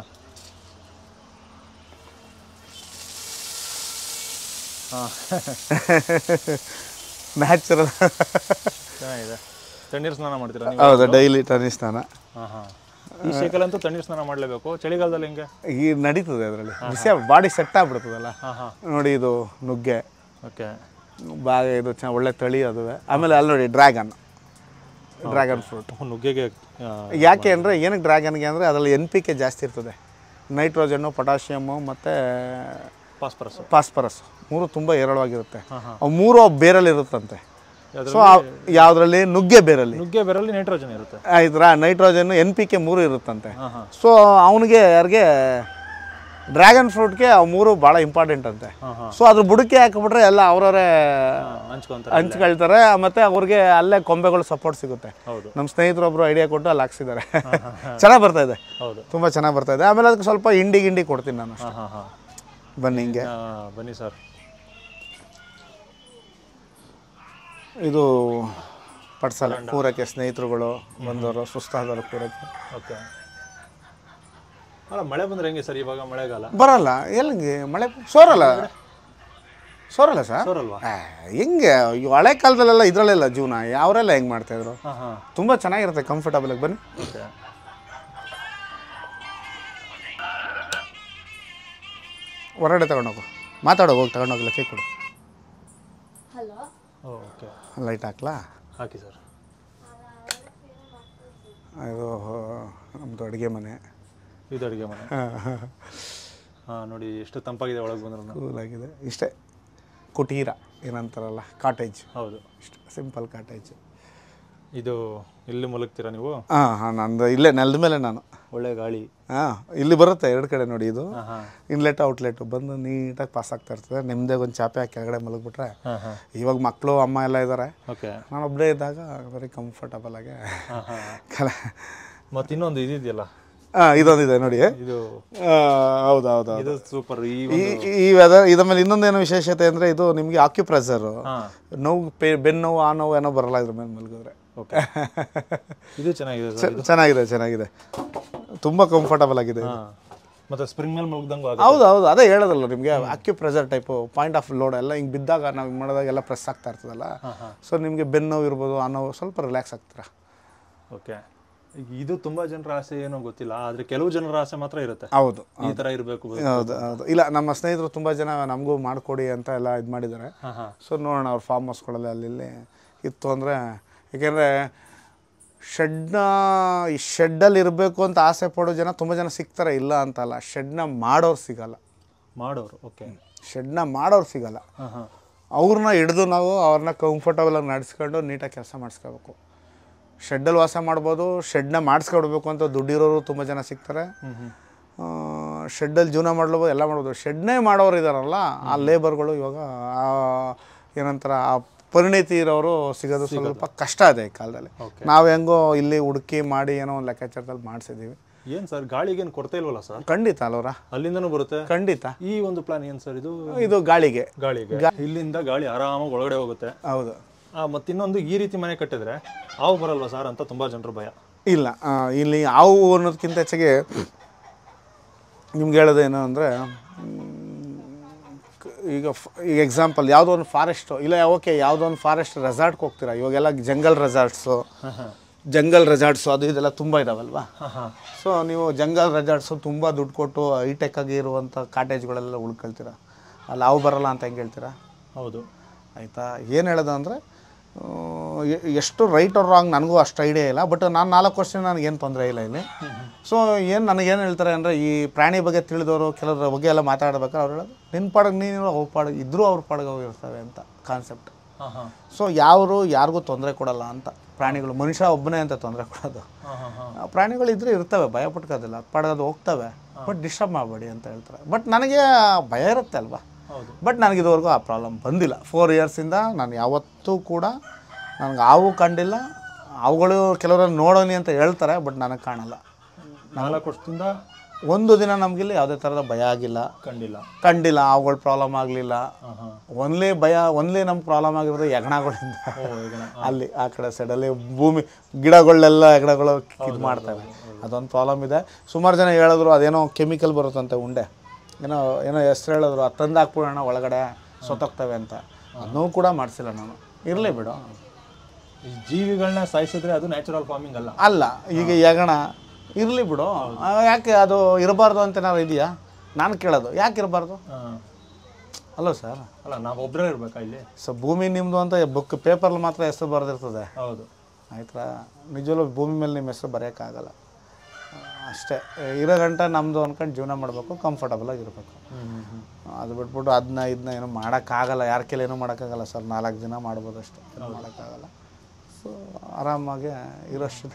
ಹಾಂ, ನ್ಯಾಚುರಲ್ ಚೆನ್ನಾಗಿದೆ. ತಣ್ಣೀರು ಸ್ನಾನ ಮಾಡ್ತೀರಾ ನೀವು? ಹೌದು, ಡೈಲಿ ತಣ್ಣೀರು ಸ್ನಾನ. ಹಾಂ. ಈ ಸೈಕಲ್ ತಣ್ಣೀರು ಸ್ನಾನ ಮಾಡಲೇಬೇಕು. ಚಳಿಗಾಲದಲ್ಲಿ ಹೆಂಗೆ? ಈಗ ನಡೀತದೆ ಅದರಲ್ಲಿ, ಬಿಸಿ ಬಾಡಿ ಸೆಟ್ ಆಗ್ಬಿಡ್ತದಲ್ಲ. ನೋಡಿ ಇದು ನುಗ್ಗೆ. ಓಕೆ. ಬಾಗ ಇದು ಒಳ್ಳೆ ತಳಿ ಅದುವೆ. ಆಮೇಲೆ ಅಲ್ಲಿ ನೋಡಿ ಡ್ರ್ಯಾಗನ್ ಫ್ರೂಟ್. ನುಗ್ಗೆಗೆ ಯಾಕೆ ಅಂದರೆ ಏನಕ್ಕೆ ಡ್ರ್ಯಾಗನ್ಗೆ ಅಂದರೆ ಅದರಲ್ಲಿ NPK ಜಾಸ್ತಿ ಇರ್ತದೆ. ನೈಟ್ರೋಜನ್ನು, ಪೊಟ್ಯಾಷಿಯಮ್ಮು ಮತ್ತು ಫಾಸ್ಫರಸ್ ಮೂರು ತುಂಬ ಹೇರಳವಾಗಿರುತ್ತೆ. ಅವು ಮೂರು ಬೇರಲ್ಲಿ ಇರುತ್ತಂತೆ. ಸೊ ಯಾವುದರಲ್ಲಿ? ನುಗ್ಗೆ ಬೇರಲ್ಲಿ ನೈಟ್ರೋಜನ್ ಇರುತ್ತೆ. ಆಯ್ತಾ? ನೈಟ್ರೋಜನ್ನು, NPK ಮೂರು ಇರುತ್ತಂತೆ. ಸೊ ಅವನಿಗೆ ಯಾರಿಗೆ ಡ್ರ್ಯಾಗನ್ ಫ್ರೂಟ್ಗೆ ಅವು ಮೂರು ಭಾಳ ಇಂಪಾರ್ಟೆಂಟ್ ಅಂತೆ. ಸೊ ಅದ್ರ ಬುಡಕ್ಕೆ ಹಾಕಿಬಿಟ್ರೆ ಎಲ್ಲ ಅವರವರೇ ಹಂಚ್ಕೊಳ್ತಾರೆ. ಮತ್ತು ಅವ್ರಿಗೆ ಅಲ್ಲೇ ಕೊಂಬೆಗಳು ಸಪೋರ್ಟ್ ಸಿಗುತ್ತೆ. ನಮ್ಮ ಸ್ನೇಹಿತರೊಬ್ಬರು ಐಡಿಯಾ ಕೊಟ್ಟು ಅಲ್ಲಿ ಹಾಕ್ಸಿದ್ದಾರೆ. ಚೆನ್ನಾಗಿ ಬರ್ತಾ ಇದೆ, ತುಂಬ ಚೆನ್ನಾಗಿ ಬರ್ತಾ ಇದೆ. ಆಮೇಲೆ ಅದಕ್ಕೆ ಸ್ವಲ್ಪ ಹಿಂಡಿ ಕೊಡ್ತೀನಿ ನಾನು. ಬನ್ನಿ ಹಿಂಗೆ ಬನ್ನಿ ಸರ್. ಇದು ಪಡ್ಸಲ ಕೂರಕ್ಕೆ ಸ್ನೇಹಿತರುಗಳು ಬಂದವರು, ಸುಸ್ತಾದವರು ಕೂರಕ್ಕೆ. ಓಕೆ. ಅಲ್ಲ, ಮಳೆ ಬಂದರೆ ಹೆಂಗೆ ಸರ್? ಇವಾಗ ಮಳೆಗಾಲ ಬರಲ್ಲ. ಎಲ್ಲಿಗೆ ಮಳೆ ಸೋರಲ್ಲ ಸರ್. ಸೋರಲ್ವಾ? ಹೆಂಗೆ ಹಳೆ ಕಾಲದಲ್ಲೆಲ್ಲ ಇದರಲ್ಲೆಲ್ಲ ಜೀವನ ಯಾವರೆಲ್ಲ ಹೆಂಗೆ ಮಾಡ್ತಾಯಿದ್ರು. ತುಂಬ ಚೆನ್ನಾಗಿರುತ್ತೆ, ಕಂಫರ್ಟಬಲ್ ಆಗಿ. ಬನ್ನಿ. ಹೊರಗಡೆ ತಗೊಂಡೋಗು, ಹೋಗಿ ತಗೊಂಡೋಗಿಲ್ಲ. ಕೇಕ್ ಕೊಡು. ಓಕೆ. ಲೈಟ್ ಹಾಕ್ಲಾ? ಹಾಕಿ ಸರ್. ಇದು ನಮ್ಮದು ಅಡುಗೆ ಮನೆ. ಇದು ಅಡುಗೆ ಮನೆ. ಹಾಂ, ನೋಡಿ ಎಷ್ಟು ತಂಪಾಗಿದೆ ಒಳಗೆ ಬಂದ್ರೆ. ಕೂಲಾಗಿದೆ. ಇಷ್ಟೇ ಕುಟೀರ ಏನಂತಾರಲ್ಲ, ಕಾಟೇಜ್. ಹೌದು, ಇಷ್ಟು ಸಿಂಪಲ್ ಕಾಟೇಜ್. ಇದು ಇಲ್ಲಿ ಮಲಗ್ತೀರಾ ನೀವು? ಹಾಂ ನಂದು ಇಲ್ಲೇ ನೆಲದ ಮೇಲೆ ನಾನು. ಒಳ್ಳೆ ಗಾಳಿ. ಇಲ್ಲಿ ಬರುತ್ತೆ ಎರಡು ಕಡೆ ನೋಡಿ, ಇದು ಹಾಂ ಹಾಂ ಇನ್ಲೆಟ್ ಔಟ್ಲೆಟು ಬಂದು ನೀಟಾಗಿ ಪಾಸ್ ಆಗ್ತಾ ಇರ್ತದೆ. ನಿಮ್ಮದೇ ಒಂದು ಚಾಪೆ ಹಾಕಿ ಕೆಳಗಡೆ ಮಲಗಿಬಿಟ್ರೆ, ಹಾಂ ಹಾಂ ಇವಾಗ ಮಕ್ಕಳು ಅಮ್ಮ ಎಲ್ಲ ಇದ್ದಾರೆ, ಓಕೆ. ನಾನು ಒಬ್ಬರೇ ಇದ್ದಾಗ ವೆರಿ ಕಂಫರ್ಟಬಲ್ ಆಗಿ ಹಾಂ ಹಾಂ ಕಲ. ಮತ್ತು ಇನ್ನೊಂದು ಇದೆಯಲ್ಲ, ಇದೊಂದಿದೆ ನೋಡಿ. ಇದು ಹೌದು ಇದು ಸೂಪರ್. ಈ ವೆದರ್ ಇದ್ರ ಮೇಲೆ ಇನ್ನೊಂದೇನು ವಿಶೇಷತೆ ಅಂದರೆ, ಇದು ನಿಮಗೆ ಆಕ್ಯುಪ್ರೆಸರು, ನೋವು ಬೆನ್ನೋವು ಆ ನೋವು ಏನೋ ಬರಲ್ಲ ಇದ್ರ ಮೇಲೆ ಮಲಗಿದ್ರೆ. ಓಕೆ. ಇದು ಚೆನ್ನಾಗಿದೆ ಚೆನ್ನಾಗಿದೆ ತುಂಬ ಕಂಫರ್ಟಬಲ್ ಆಗಿದೆ. ಮತ್ತು ಸ್ಪ್ರಿಂಗ್ ಮೇಲೆ ಮಲಗ್ದಂಗೆ. ಹೌದು ಅದೇ ಹೇಳೋದಲ್ಲ ನಿಮಗೆ, acupressure type point of load ಎಲ್ಲ ಹಿಂಗೆ ಬಿದ್ದಾಗ ನಾವು ಹಿಂಗೆ ಮಾಡಿದಾಗ ಎಲ್ಲ ಪ್ರೆಸ್ ಆಗ್ತಾ ಇರ್ತದಲ್ಲ, ಸೊ ನಿಮಗೆ ಬೆನ್ನೋವು ಇರ್ಬೋದು, ಆ ನೋವು ಸ್ವಲ್ಪ ರಿಲ್ಯಾಕ್ಸ್ ಆಗ್ತೀರಾ. ಓಕೆ. ಇದು ತುಂಬ ಜನರ ಆಸೆ ಏನೋ ಗೊತ್ತಿಲ್ಲ, ಆದರೆ ಕೆಲವು ಜನರ ಆಸೆ ಮಾತ್ರ ಇರುತ್ತೆ. ಹೌದು, ಈ ಥರ ಇರಬೇಕು. ಹೌದು. ಇಲ್ಲ, ನಮ್ಮ ಸ್ನೇಹಿತರು ತುಂಬ ಜನ ನಮಗೂ ಮಾಡಿಕೊಡಿ ಅಂತ ಎಲ್ಲ ಇದು ಮಾಡಿದ್ದಾರೆ. ಸೊ ನೋಡೋಣ, ಅವ್ರ ಫಾರ್ಮ್ ಹೌಸ್ಗಳಲ್ಲಿ ಅಲ್ಲಿ ಇತ್ತು ಅಂದರೆ, ಏಕೆಂದರೆ ಶೆಡ್ಡಲ್ಲಿ ಇರಬೇಕು ಅಂತ ಆಸೆ ಪಡೋ ಜನ ತುಂಬ ಜನ ಸಿಗ್ತಾರೆ, ಇಲ್ಲ ಅಂತಲ್ಲ. ಶೆಡ್ನ ಮಾಡೋರು ಸಿಗಲ್ಲ. ಓಕೆ. ಶೆಡ್ನ ಮಾಡೋರು ಸಿಗಲ್ಲ. ಅವ್ರನ್ನ ಹಿಡಿದು ನಾವು ಅವ್ರನ್ನ ಕಂಫರ್ಟಬಲಾಗಿ ನಡೆಸ್ಕೊಂಡು ನೀಟಾಗಿ ಕೆಲಸ ಮಾಡಿಸ್ಕೋಬೇಕು. ಶೆಡ್ಡಲ್ಲಿ ವಾಸ ಮಾಡ್ಬೋದು, ಶೆಡ್ನ ಮಾಡಿಸ್ಕೊಡ್ಬೇಕು ಅಂತ ದುಡ್ಡಿರೋರು ತುಂಬ ಜನ ಸಿಗ್ತಾರೆ. ಶೆಡ್ಡಲ್ಲಿ ಜೀವನ ಮಾಡ್ಬೋದು, ಎಲ್ಲ ಮಾಡ್ಬೋದು. ಶೆಡ್ನೇ ಮಾಡೋರು ಇದ್ದಾರಲ್ಲ, ಆ ಲೇಬರ್ಗಳು ಇವಾಗ ಏನಂತಾರೆ, ಆ ಪರಿಣಿತಿ ಇರೋರು ಸಿಗೋದು ಸ್ವಲ್ಪ ಕಷ್ಟ ಇದೆ ಈ ಕಾಲದಲ್ಲಿ. ನಾವು ಹೆಂಗೋ ಇಲ್ಲಿ ಹುಡುಕಿ ಮಾಡಿ ಏನೋ ಒಂದು ಲೆಕ್ಕಾಚಾರದಲ್ಲಿ ಮಾಡಿಸಿದ್ದೀವಿ. ಏನು ಸರ್, ಗಾಳಿಗೇನು ಕೊರತೆ ಇಲ್ವಲ್ಲ ಸರ್? ಖಂಡಿತ ಅಲ್ವರ, ಅಲ್ಲಿಂದನೂ ಬರುತ್ತೆ. ಖಂಡಿತ. ಈ ಒಂದು ಪ್ಲಾನ್ ಏನು ಸರ್ ಇದು ಗಾಳಿಗೆ ಇಲ್ಲಿಂದ ಗಾಳಿ ಆರಾಮಾಗಿ ಒಳಗಡೆ ಹೋಗುತ್ತೆ. ಹೌದು. ಮತ್ತು ಇನ್ನೊಂದು, ಈ ರೀತಿ ಮನೆ ಕಟ್ಟಿದ್ರೆ ಹಾವು ಬರಲ್ವಾ ಸರ್ ಅಂತ ತುಂಬ ಜನರು ಭಯ. ಇಲ್ಲ, ಇಲ್ಲಿ ಹಾವು ಅನ್ನೋದಕ್ಕಿಂತ ಹೆಚ್ಚಿಗೆ ನಿಮ್ಗೆ ಹೇಳೋದೇನು ಅಂದರೆ, ಈಗ ಎಕ್ಸಾಂಪಲ್ ಯಾವುದೋ ಒಂದು ಫಾರೆಸ್ಟು, ಇಲ್ಲ ಓಕೆ ಯಾವುದೋ ಒಂದು ಫಾರೆಸ್ಟ್ ರೆಸಾರ್ಟ್ಗೆ ಹೋಗ್ತೀರಾ, ಇವಾಗೆಲ್ಲ ಜಂಗಲ್ ರೆಸಾರ್ಟ್ಸು ಅದು ಇದೆಲ್ಲ ತುಂಬ ಇದಾವಲ್ವಾ. ಸೊ ನೀವು ಜಂಗಲ್ ರೆಸಾರ್ಟ್ಸು ತುಂಬ ದುಡ್ಡು ಕೊಟ್ಟು ಹೈಟೆಕ್ ಆಗಿ ಇರುವಂಥ ಕಾಟೇಜ್ಗಳೆಲ್ಲ ಉಳ್ಕೊಳ್ತೀರ, ಅಲ್ಲಿ ಹಾವು ಬರಲ್ಲ ಅಂತ ಹೆಂಗೆ ಹೇಳ್ತೀರಾ? ಹೌದು, ಆಯಿತಾ. ಏನು ಹೇಳೋದು ಅಂದರೆ, ಎಷ್ಟು ರೈಟ್ ಆರ್ ರಾಂಗ್ ನನಗೂ ಅಷ್ಟು ಐಡಿಯಾ ಇಲ್ಲ, ಬಟ್ ನಾನು 4 ವರ್ಷ ನನಗೇನು ತೊಂದರೆ ಇಲ್ಲ ಇಲ್ಲಿ. ಸೊ ನನಗೇನು ಹೇಳ್ತಾರೆ ಅಂದರೆ, ಈ ಪ್ರಾಣಿ ಬಗ್ಗೆ ತಿಳಿದವರು ಕೆಲವ್ರ ಬಗ್ಗೆ ಎಲ್ಲ ಮಾತಾಡ್ಬೇಕಾದ್ರೆ ಅವ್ರು ಹೇಳೋದು, ನಿನ್ನ ಪಾಡಿಗೆ ನೀನು ಅವ್ರ ಪಾಡಿಗೆ ಇದ್ದರೂ ಅವ್ರ ಪಾಡಿಗೆ ಅವು ಇರ್ತವೆ ಅಂತ ಕಾನ್ಸೆಪ್ಟ್. ಸೊ ಯಾರಿಗೂ ತೊಂದರೆ ಕೊಡಲ್ಲ ಅಂತ ಪ್ರಾಣಿಗಳು. ಮನುಷ್ಯ ಒಬ್ಬನೇ ಅಂತ ತೊಂದರೆ ಕೊಡೋದು. ಪ್ರಾಣಿಗಳು ಇದ್ರೆ ಇರ್ತವೆ, ಭಯ ಪಟ್ಕೋದಿಲ್ಲ, ಪಾಡೋದು ಹೋಗ್ತವೆ, ಬಟ್ ಡಿಸ್ಟರ್ಬ್ ಮಾಡಬೇಡಿ ಅಂತ ಹೇಳ್ತಾರೆ. ಬಟ್ ನನಗೆ ಭಯ ಇರುತ್ತೆ ಅಲ್ವಾ. ಬಟ್ ನನಗಿದುವರೆಗೂ ಆ ಪ್ರಾಬ್ಲಮ್ ಬಂದಿಲ್ಲ. 4 ಇಯರ್ಸಿಂದ ನಾನು ಯಾವತ್ತೂ ಕೂಡ ನನಗೆ ಹಾವು ಕಂಡಿಲ್ಲ. ಅವುಗಳು ಕೆಲವರನ್ನು ನೋಡೋನಿ ಅಂತ ಹೇಳ್ತಾರೆ, ಬಟ್ ನನಗೆ ಕಾಣಲ್ಲ. 4 ವರ್ಷದಿಂದ ಒಂದು ದಿನ ನಮಗಿಲ್ಲಿ ಯಾವುದೇ ಥರದ ಭಯ ಆಗಿಲ್ಲ, ಕಂಡಿಲ್ಲ. ಅವುಗಳ ಪ್ರಾಬ್ಲಮ್ ಆಗಲಿಲ್ಲ. ಓನ್ಲಿ ನಮ್ಮ ಪ್ರಾಬ್ಲಮ್ ಆಗಿರೋದು ಹೆಗ್ಣಗಳಿಂದ. ಅಲ್ಲಿ ಆ ಕಡೆ ಸೈಡಲ್ಲಿ ಭೂಮಿ ಗಿಡಗಳೆಲ್ಲ ಹೆಗ್ಣಗಳು ಇದು ಮಾಡ್ತವೆ, ಅದೊಂದು ಪ್ರಾಬ್ಲಮ್ ಇದೆ. ಸುಮಾರು ಜನ ಹೇಳಿದ್ರು ಅದೇನೋ ಕೆಮಿಕಲ್ ಬರುತ್ತಂತೆ, ಉಂಡೆ ಏನೋ ಹೆಸ್ರು ಹೇಳಿದ್ರು, ಅದು ತಂದು ಹಾಕ್ಬಿಡೋಣ ಒಳಗಡೆ ಸೊತ್ತೋಗ್ತವೆ ಅಂತ. ಅದನ್ನೂ ಕೂಡ ಮಾಡಿಸಿಲ್ಲ ನಾನು. ಇರಲಿ ಬಿಡು, ಜೀವಿಗಳನ್ನ ಸಾಯಿಸಿದ್ರೆ ಅದು ನ್ಯಾಚುರಲ್ ಫಾರ್ಮಿಂಗ್ ಅಲ್ಲ. ಈಗ ಹೆಗಣ ಇರಲಿ ಬಿಡು, ಯಾಕೆ ಅದು ಇರಬಾರ್ದು ಅಂತ ಏನಾದ್ರು ಇದೆಯಾ? ನಾನು ಕೇಳೋದು, ಯಾಕೆ ಇರಬಾರ್ದು ಅಲ್ಲ ಸರ್? ಅಲ್ಲ, ನಾವು ಒಬ್ಬರೇ ಇರಬೇಕಾ ಇಲ್ಲಿ? ಸೊ ಭೂಮಿ ನಿಮ್ಮದು ಅಂತ ಪೇಪರ್ಲಿ ಮಾತ್ರ ಹೆಸರು ಬರೆದಿರ್ತದೆ. ಹೌದು, ಆಯ್ತಾ. ನಿಜವಲ್ಲೂ ಭೂಮಿ ಮೇಲೆ ನಿಮ್ಮ ಹೆಸರು ಬರೆಯೋಕ್ಕಾಗಲ್ಲ ಅಷ್ಟೇ. ಇರೋ ಗಂಟೆ ನಮ್ಮದು ಅಂದ್ಕೊಂಡು ಜೀವನ ಮಾಡಬೇಕು, ಕಂಫರ್ಟಬಲಾಗಿ ಇರಬೇಕು. ಅದು ಬಿಟ್ಬಿಟ್ಟು ಇದನ್ನ ಏನೂ ಮಾಡೋಕ್ಕಾಗಲ್ಲ, ಯಾರ ಕೈಲಿ ಏನೂ ಮಾಡೋಕ್ಕಾಗಲ್ಲ ಸರ್. 4 ದಿನ ಮಾಡ್ಬೋದು ಅಷ್ಟೇ, ಮಾಡೋಕ್ಕಾಗಲ್ಲ. ಸೊ ಆರಾಮಾಗಿ ಇರೋಷ್ಟು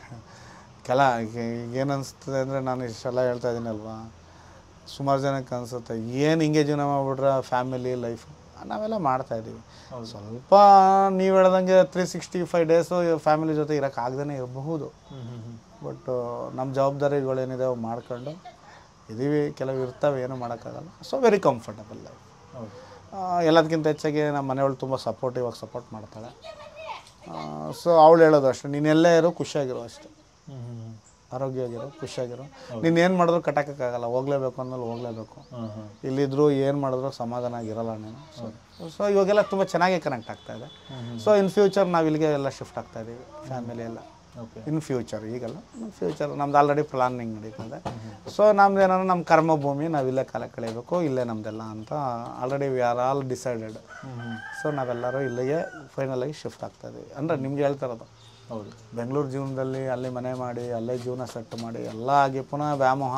ಏನು ಅನಿಸ್ತದೆ ಅಂದರೆ, ನಾನು ಇಷ್ಟೆಲ್ಲ ಹೇಳ್ತಾ ಇದ್ದೀನಲ್ವಾ, ಸುಮಾರು ಜನಕ್ಕೆ ಅನಿಸುತ್ತೆ ಏನು ಹಿಂಗೆ ಜೀವನ ಮಾಡಿಬಿಟ್ರೆ ಫ್ಯಾಮಿಲಿ ಲೈಫ್. ನಾವೆಲ್ಲ ಮಾಡ್ತಾಯಿದ್ದೀವಿ. ಸ್ವಲ್ಪ ನೀವು ಹೇಳ್ದಂಗೆ 365 ಡೇಸು ಫ್ಯಾಮಿಲಿ ಜೊತೆ ಇರೋಕ್ಕಾಗ್ದೇ ಇರಬಹುದು. ಬಟ್ ನಮ್ಮ ಜವಾಬ್ದಾರಿಗಳೇನಿದೆ ಅವು ಮಾಡ್ಕೊಂಡು ಇದ್ದೀವಿ. ಕೆಲವು ಇರ್ತವೆ, ಏನೂ ಮಾಡೋಕ್ಕಾಗಲ್ಲ. So very comfortable life. ಎಲ್ಲದಕ್ಕಿಂತ ಹೆಚ್ಚಾಗಿ ನಮ್ಮ ಮನೆಯವಳು ತುಂಬ ಸಪೋರ್ಟ್ ಮಾಡ್ತಾಳೆ. ಸೊ ಅವಳು ಹೇಳೋದು ಅಷ್ಟೇ, ನೀನೆಲ್ಲೇ ಇರೋ ಖುಷಿಯಾಗಿರೋ ಅಷ್ಟೇ, ಆರೋಗ್ಯವಾಗಿರೋ ಖುಷಿಯಾಗಿರೋ. ನೀನು ಏನು ಮಾಡಿದ್ರು ಕಟ್ಟಕ್ಕಾಗಲ್ಲ, ಹೋಗಲೇಬೇಕು ಅಂದಮೇಲೆ ಹೋಗಲೇಬೇಕು. ಇಲ್ಲಿದ್ದರೂ ಏನು ಮಾಡಿದ್ರು ಸಮಾಧಾನ ಆಗಿರಲ್ಲ ನೀನು. ಸೊ ಇವಾಗೆಲ್ಲ ತುಂಬ ಚೆನ್ನಾಗಿ ಕನೆಕ್ಟ್ ಆಗ್ತಾಯಿದೆ. ಸೊ ಇನ್ ಫ್ಯೂಚರ್ ನಾವು ಇಲ್ಲಿಗೆ ಎಲ್ಲ ಶಿಫ್ಟ್ ಆಗ್ತಾಯಿದ್ದೀವಿ, ಫ್ಯಾಮಿಲಿ ಎಲ್ಲ. ಇನ್ ಫ್ಯೂಚರ್, ಈಗಲ್ಲ, ಫ್ಯೂಚರ್ ನಮ್ದು ಆಲ್ರೆಡಿ ಪ್ಲಾನಿಂಗ್ ನಡೀತದೆ. ಸೊ ನಮ್ದು ಏನಾದ್ರು ನಮ್ಮ ಕರ್ಮಭೂಮಿ, ನಾವಿಲ್ಲೇ ಕಾಲ ಕಳೆಯಬೇಕು, ಇಲ್ಲೇ ನಮ್ಮದೆಲ್ಲ ಅಂತ already we are all decided. So ನಾವೆಲ್ಲರೂ ಇಲ್ಲಿಗೆ ಫೈನಲಾಗಿ ಶಿಫ್ಟ್ ಆಗ್ತಾಯಿದ್ದೀವಿ. ಅಂದರೆ ನಿಮ್ಗೆ ಹೇಳ್ತಿರೋದು, ಹೌದು, ಬೆಂಗಳೂರು ಜೀವನದಲ್ಲಿ ಅಲ್ಲಿ ಮನೆ ಮಾಡಿ ಅಲ್ಲೇ ಜೀವನ ಸೆಟ್ ಮಾಡಿ ಎಲ್ಲ ಆಗಿ ಪುನಃ ವ್ಯಾಮೋಹ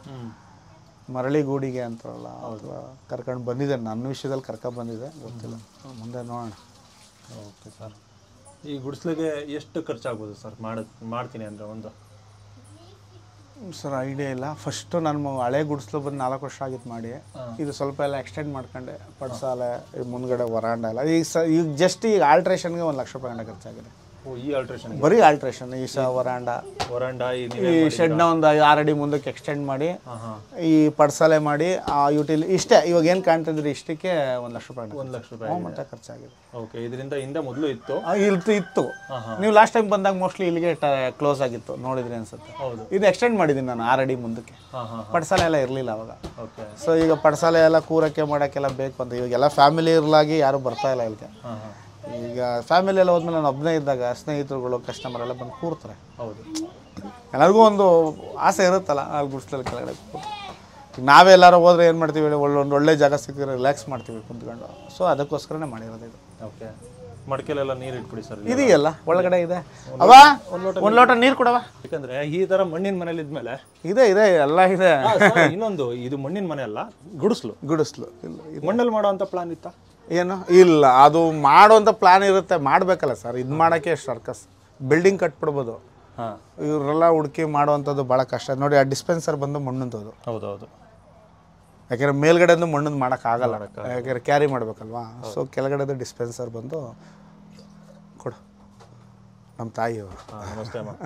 ಮರಳಿಗೂಡಿಗೆ ಅಂತಾರಲ್ಲ, ಅಥವಾ ಕರ್ಕೊಂಡು ಬಂದಿದೆ. ನನ್ನ ವಿಷಯದಲ್ಲಿ ಕರ್ಕೊಂಡು ಬಂದಿದೆ, ಗೊತ್ತಿಲ್ಲ, ಮುಂದೆ ನೋಡೋಣ. Okay sir. ಈ ಗುಡಿಸ್ಲಿಗೆ ಎಷ್ಟು ಖರ್ಚಾಗ್ಬೋದು ಸರ್ ಮಾಡ್ತೀನಿ ಅಂದರೆ ಒಂದು? ಸರ್ ಐಡಿಯಾ ಇಲ್ಲ. ಫಸ್ಟು ನಾನು ಹಳೆ ಗುಡಿಸ್ಲು ಬಂದು 4 ವರ್ಷ ಆಗಿತ್ತು ಮಾಡಿ, ಇದು ಸ್ವಲ್ಪ ಎಲ್ಲ ಎಕ್ಸ್ಟೆಂಡ್ ಮಾಡ್ಕೊಂಡೆ. ಪಡ್ಸಾಲೆ ಮುಂದ್ಗಡೆ ವರಾಂಡ ಎಲ್ಲ ಈಗ ಜಸ್ಟ್ ಈಗ ಆಲ್ಟ್ರೇಷನ್ಗೆ 1 ಲಕ್ಷ ರೂಪಾಯಿ ಗಂಟೆ ಖರ್ಚಾಗಿದೆ. ಈ ಆಲ್ಟ್ರೇಷನ್ ಬರೀ ಆಲ್ಟ್ರೇಷನ್. ಈ ವರಾಂಡ ಈ ಶೆಡ್ನ ಒಂದು 6 ಅಡಿ ಮುಂದಕ್ಕೆ ಎಕ್ಸ್ಟೆಂಡ್ ಮಾಡಿ, ಈ ಪಡ್ಸಾಲೆ ಮಾಡಿ, ಆ ಇಷ್ಟೇ ಇವಾಗ ಏನು ಕಾಣ್ತಿದ್ರಿ ಇಷ್ಟಕ್ಕೆ 1 ಲಕ್ಷ ರೂಪಾಯಿ. 1 ಲಕ್ಷ ರೂಪಾಯಿ ಮತ್ತೆ ಖರ್ಚಾಗಿದೆ. ಓಕೆ. ಇದರಿಂದ ಹಿಂದೆ ಮೊದಲು ಇತ್ತು? ಇತ್ತು. ನೀವು ಲಾಸ್ಟ್ ಟೈಮ್ ಬಂದಾಗ ಮೋಸ್ಟ್ಲಿ ಇಲ್ಲಿಗೆ ಕ್ಲೋಸ್ ಆಗಿತ್ತು, ನೋಡಿದ್ರಿ ಅನ್ಸುತ್ತೆ. ಹೌದು. ಇದು ಎಕ್ಸ್ಟೆಂಡ್ ಮಾಡಿದ್ದೀನಿ ನಾನು 6 ಅಡಿ ಮುಂದಕ್ಕೆ. ಪಡ್ಸಾಲೆ ಎಲ್ಲ ಇರಲಿಲ್ಲ ಅವಾಗ. ಓಕೆ. ಸೊ ಈಗ ಪಡ್ಸಾಲೆ ಎಲ್ಲ ಕೂರಕ್ಕೆ ಮಾಡೋಕ್ಕೆಲ್ಲ ಬೇಕು ಅಂತ ಇವಾಗೆಲ್ಲ ಫ್ಯಾಮಿಲಿ ಇರಲಾಗಿ ಯಾರು ಬರ್ತಾ ಇಲ್ಲ ಇಲ್ಲಿಗೆ. ಈಗ ಫ್ಯಾಮಿಲಿ ಎಲ್ಲ ಹೋದ್ಮೇಲೆ ನಾನು ಒಬ್ಬನೇ ಇದ್ದಾಗ ಸ್ನೇಹಿತರುಗಳು ಕಸ್ಟಮರ್ ಎಲ್ಲ ಬಂದು ಕೂರ್ತಾರೆ. ಹೌದು. ಎಲ್ಲರಿಗೂ ಒಂದು ಆಸೆ ಇರುತ್ತಲ್ಲ ಅಲ್ಲಿ ಗುಡಿಸ್ಲಲ್ಲಿ ಕೆಳಗಡೆ ಕೂತು. ಈಗ ನಾವೇ ಎಲ್ಲರೂ ಹೋದ್ರೆ ಏನು ಮಾಡ್ತೀವಿ, ಒಳ್ಳೆ ಜಾಗ ಸಿಕ್ಕಿದ್ರೆ ರಿಲ್ಯಾಕ್ಸ್ ಮಾಡ್ತೀವಿ ಕುಂತ್ಕೊಂಡು. ಸೊ ಅದಕ್ಕೋಸ್ಕರನೇ ಮಾಡಿರೋದು ಇದು. ಓಕೆ. ಮಡಿಕೆಲೆಲ್ಲ ನೀರು ಇಟ್ಬಿಡಿ ಸರ್. ಇದೆಯಲ್ಲ ಒಳಗಡೆ ಇದೆ. ಅವಾ ಒಂದು ಲೋಟ ನೀರು ಕೊಡವ. ಯಾಕಂದ್ರೆ ಈ ಥರ ಮಣ್ಣಿನ ಮನೇಲಿ ಇದ್ಮೇಲೆ ಇದೆ ಎಲ್ಲ ಇದೆ. ಇನ್ನೊಂದು, ಇದು ಮಣ್ಣಿನ ಮನೆ ಅಲ್ಲ, ಗುಡಿಸ್ಲು. ಇಲ್ಲ ಮಣ್ಣಲ್ಲಿ ಮಾಡೋವಂಥ ಪ್ಲಾನ್ ಇತ್ತಾ? ಏನು ಇಲ್ಲ, ಅದು ಮಾಡೋಂಥ ಪ್ಲಾನ್ ಇರುತ್ತೆ, ಮಾಡಬೇಕಲ್ಲ ಸರ್. ಇದು ಮಾಡೋಕ್ಕೆ ಸರ್ಕಸ್. ಬಿಲ್ಡಿಂಗ್ ಕಟ್ಬಿಡ್ಬೋದು. ಇವರೆಲ್ಲ ಹುಡುಕಿ ಮಾಡುವಂಥದ್ದು ಭಾಳ ಕಷ್ಟ. ನೋಡಿ ಆ ಡಿಸ್ಪೆನ್ಸರ್ ಬಂದು ಮಣ್ಣಂಥದ್ದು. ಹೌದೌದು. ಯಾಕೆಂದರೆ ಮೇಲ್ಗಡೆದು ಮಣ್ಣದ್ದು ಮಾಡೋಕ್ಕಾಗಲ್ಲ, ಯಾಕೆಂದರೆ ಕ್ಯಾರಿ ಮಾಡಬೇಕಲ್ವಾ. ಸೊ ಕೆಳಗಡೆದು ಡಿಸ್ಪೆನ್ಸರ್ ಬಂದು ಕೊಡು ನಮ್ಮ ತಾಯಿಯವರು. ನಮಸ್ತೆ ಅಮ್ಮ.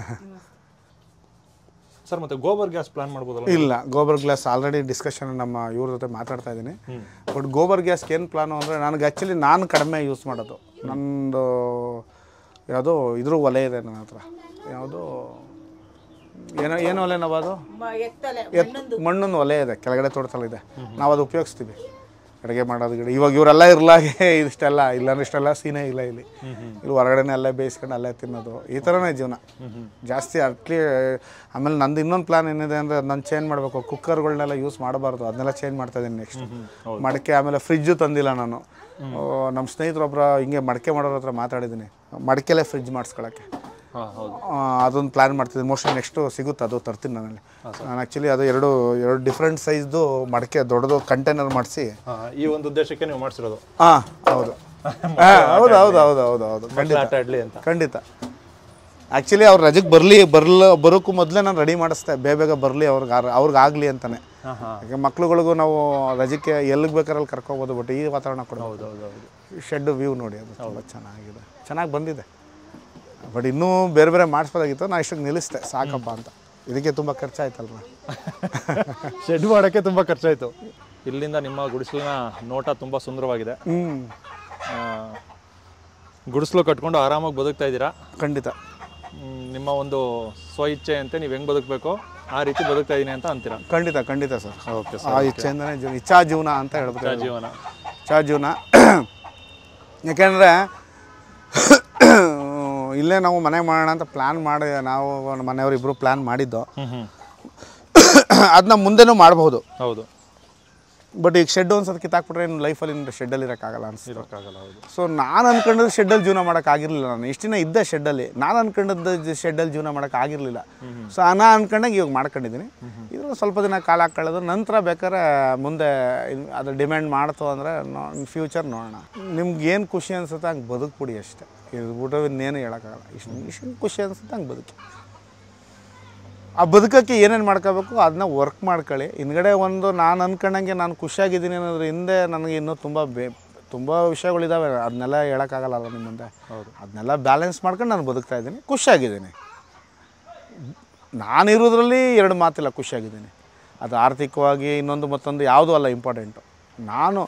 ಸರ್ ಮತ್ತೆ ಗೋಬರ್ ಗ್ಯಾಸ್ ಪ್ಲಾನ್ ಮಾಡ್ಬೋದಲ್ಲ? ಇಲ್ಲ, ಗೋಬರ್ ಗ್ಯಾಸ್ ಆಲ್ರೆಡಿ ಡಿಸ್ಕಷನ್ ನಮ್ಮ ಇವ್ರ ಜೊತೆ ಮಾತಾಡ್ತಾ ಇದ್ದೀನಿ. ಬಟ್ ಗೋಬರ್ ಗ್ಯಾಸ್ಗೆ ಏನು ಪ್ಲಾನು ಅಂದರೆ, ನನಗೆ ಆ್ಯಕ್ಚುಲಿ ನಾನು ಕಡಿಮೆ ಯೂಸ್ ಮಾಡೋದು. ನಂದು ಯಾವುದೋ ಇದ್ರ ಒಲೆ ಇದೆ ನನ್ನ ಹತ್ರ. ಯಾವುದು ಏನು ಒಲೆ ನಾವು ಅದು ಮಣ್ಣನ್ನು ಒಲೆ ಇದೆ, ಕೆಳಗಡೆ ತೋಟದಲ್ಲಿದೆ. ನಾವು ಅದು ಉಪಯೋಗಿಸ್ತೀವಿ ಅಡುಗೆ ಮಾಡೋದು ಗಿಡ. ಇವಾಗ ಇವರೆಲ್ಲ ಇರಲಾಗೆ ಇದಿಷ್ಟೆಲ್ಲ ಇಲ್ಲಾಂದ್ರೆ ಇಷ್ಟೆಲ್ಲ ಸೀನೇ ಇಲ್ಲ ಇಲ್ಲಿ ಹೊರಗಡೆನೇ ಅಲ್ಲೇ ಬೇಯಿಸ್ಕೊಂಡು ಅಲ್ಲೇ ತಿನ್ನೋದು, ಈ ಥರನೇ ಜೀವನ ಜಾಸ್ತಿ. ಆಮೇಲೆ ನಂದು ಇನ್ನೊಂದು ಪ್ಲಾನ್ ಏನಿದೆ ಅಂದರೆ, ನಾನು ಚೇಂಜ್ ಮಾಡಬೇಕು. ಕುಕ್ಕರ್ಗಳನ್ನೆಲ್ಲ ಯೂಸ್ ಮಾಡಬಾರ್ದು, ಅದನ್ನೆಲ್ಲ ಚೇಂಜ್ ಮಾಡ್ತಾಯಿದ್ದೀನಿ ನೆಕ್ಸ್ಟ್. ಮಡಿಕೆ ಆಮೇಲೆ ಫ್ರಿಜ್ಜು ತಂದಿಲ್ಲ ನಾನು. ನಮ್ಮ ಸ್ನೇಹಿತರೊಬ್ಬರ ಹಿಂಗೆ ಮಡಿಕೆ ಮಾಡೋರ ಹತ್ರ ಮಾತಾಡಿದ್ದೀನಿ, ಮಡಿಕೆಲೇ ಫ್ರಿಜ್ ಮಾಡಿಸ್ಕೊಳ್ಳೋಕ್ಕೆ. ಅದೊಂದು ಪ್ಲ್ಯಾನ್ ಮಾಡ್ತಿದ್ದೀನಿ. ಮೋಸ್ಟ್ಲಿ ನೆಕ್ಸ್ಟು ಸಿಗುತ್ತೆ, ಅದು ತರ್ತೀನಿ ನಾನಲ್ಲಿ. ನಾನು ಆ್ಯಕ್ಚುಲಿ ಅದು ಎರಡು ಡಿಫ್ರೆಂಟ್ ಸೈಜ್ದು ಮಡಿಕೆ ದೊಡ್ಡದು ಕಂಟೈನರ್ ಮಾಡಿಸಿ ಈ ಒಂದು ಉದ್ದೇಶಕ್ಕೆ ನೀವು ಮಾಡಿಸಿರೋದು? ಹೌದು ಖಂಡಿತ. ಆ್ಯಕ್ಚುಲಿ ಅವ್ರು ರಜೆಗೆ ಬರೋಕ್ಕೂ ಮೊದಲೇ ನಾನು ರೆಡಿ ಮಾಡಿಸ್ದೆ, ಬೇಗ ಬರಲಿ ಅವ್ರಿಗಾಗಲಿ ಅಂತಲೇ. ಯಾಕೆ ಮಕ್ಳುಗಳಿಗೂ ನಾವು ರಜೆಗೆ ಎಲ್ಲಿಗೆ ಬೇಕಾರಲ್ಲಿ ಕರ್ಕೊಬೋದು. ಬಟ್ ಈ ವಾತಾವರಣ ಕೂಡ ಶೆಡ್ ವ್ಯೂ ನೋಡಿ, ಅದು ತುಂಬ ಚೆನ್ನಾಗಿ ಬಂದಿದೆ. ಬಟ್ ಇನ್ನೂ ಬೇರೆ ಮಾಡಿಸ್ಬೋದಾಗಿತ್ತು. ನಾನು ಇಷ್ಟಕ್ಕೆ ನಿಲ್ಲಿಸ್ದೆ, ಸಾಕಪ್ಪ ಅಂತ. ಇದಕ್ಕೆ ತುಂಬ ಖರ್ಚಾಯ್ತಲ್ವ, ಶೆಡ್ ಮಾಡೋಕ್ಕೆ ತುಂಬ ಖರ್ಚಾಯಿತು. ಇಲ್ಲಿಂದ ನಿಮ್ಮ ಗುಡಿಸಲಿನ ನೋಟ ತುಂಬ ಸುಂದರವಾಗಿದೆ. ಗುಡಿಸಲು ಕಟ್ಕೊಂಡು ಆರಾಮಾಗಿ ಬದುಕ್ತಾ ಇದ್ದೀರಾ. ಖಂಡಿತ. ನಿಮ್ಮ ಒಂದು ಸ್ವ ಇಚ್ಛೆಯಂತೆ ನೀವು ಹೆಂಗೆ ಬದುಕಬೇಕು ಆ ರೀತಿ ಬದುಕ್ತಾ ಇದ್ದೀನಿ ಅಂತ ಅಂತೀರಾ? ಖಂಡಿತ ಸರ್. ಓಕೆ ಸರ್, ಆ ಇಚ್ಛೆಯಿಂದನೇ ಇಚ್ಛಾ ಜೀವನ ಅಂತ ಹೇಳ್ಬೇಕು. ಇಚ್ಛಾ ಜೀವನ. ಯಾಕೆಂದರೆ ಇಲ್ಲೇ ನಾವು ಮನೆ ಮಾಡೋಣ ಅಂತ ಪ್ಲ್ಯಾನ್ ಮಾಡಿ, ನಾವು ಮನೆಯವರು ಇಬ್ಬರು ಪ್ಲ್ಯಾನ್ ಮಾಡಿದ್ದು. ಅದನ್ನ ಮುಂದೆನೂ ಮಾಡಬಹುದು. ಹೌದು. ಬಟ್ ಈಗ ಶೆಡ್ ಒಂದು ಸತಿ ಕಿತ್ತಾಕ್ಬಿಟ್ರೆ ಇನ್ನು ಲೈಫಲ್ಲಿ ಇನ್ನು ಶೆಡ್ಡಲ್ಲಿ ಇರೋಕ್ಕಾಗಲ್ಲ ಅನಿಸಿರೋಕ್ಕಾಗಲ್ಲ. ಹೌದು. ಸೊ ನಾನು ಅಂದ್ಕೊಂಡಿದ್ದು ಶೆಡ್ಡಲ್ಲಿ ಜೀವನ ಮಾಡೋಕ್ಕಾಗಿರಲಿಲ್ಲ. ನಾನು ಇಷ್ಟು ದಿನ ಇದ್ದ ಶೆಡ್ಡಲ್ಲಿ, ನಾನು ಅಂದ್ಕೊಂಡಿದ್ದು ಶೆಡ್ಡಲ್ಲಿ ಜೀವನ ಮಾಡೋಕ್ಕಾಗಿರಲಿಲ್ಲ. ಸೊ ನಾನು ಅಂದ್ಕೊಂಡಾಗ ಇವಾಗ ಮಾಡ್ಕೊಂಡಿದ್ದೀನಿ. ಇದ್ರಲ್ಲಿ ಸ್ವಲ್ಪ ದಿನ ಕಾಲ ಹಾಕೊಳ್ಳೋದು, ನಂತರ ಬೇಕಾದ್ರೆ ಮುಂದೆ ಅದು ಡಿಮ್ಯಾಂಡ್ ಮಾಡ್ತು ಅಂದರೆ ಇನ್ ಫ್ಯೂಚರ್ ನೋಡೋಣ. ನಿಮ್ಗೆ ಏನು ಖುಷಿ ಅನಿಸುತ್ತೆ ಹಂಗೆ ಬದುಕ್ಬಿಡಿ ಅಷ್ಟೇ. ಇದು ಬಿಟ್ಟು ಇನ್ನೇನು ಹೇಳೋಕ್ಕಾಗಲ್ಲ. ಇಷ್ಟು ಖುಷಿ ಅನಿಸುತ್ತೆ ಹಂಗೆ ಬದುಕಿ. ಆ ಬದುಕೋಕ್ಕೆ ಏನೇನು ಮಾಡ್ಕೋಬೇಕು ಅದನ್ನ ವರ್ಕ್ ಮಾಡ್ಕೊಳ್ಳಿ. ಹಿಂದ್ಗಡೆ ಒಂದು ನಾನು ಅಂದ್ಕೊಂಡಂಗೆ ನಾನು ಖುಷಿಯಾಗಿದ್ದೀನಿ ಅನ್ನೋದ್ರ ಹಿಂದೆ ನನಗೆ ಇನ್ನೂ ತುಂಬ ವಿಷಯಗಳಿದ್ದಾವೆ, ಅದನ್ನೆಲ್ಲ ಹೇಳೋಕ್ಕಾಗಲ್ಲ ನಿಮ್ಮ ಮುಂದೆ. ಅದನ್ನೆಲ್ಲ ಬ್ಯಾಲೆನ್ಸ್ ಮಾಡ್ಕೊಂಡು ನಾನು ಬದುಕ್ತಾ ಇದ್ದೀನಿ, ಖುಷಿಯಾಗಿದ್ದೀನಿ. ನಾನಿರೋದ್ರಲ್ಲಿ 2 ಮಾತಿಲ್ಲ, ಖುಷಿಯಾಗಿದ್ದೀನಿ. ಅದು ಆರ್ಥಿಕವಾಗಿ ಇನ್ನೊಂದು ಮತ್ತೊಂದು ಯಾವುದೂ ಅಲ್ಲ ಇಂಪಾರ್ಟೆಂಟು. ನಾನು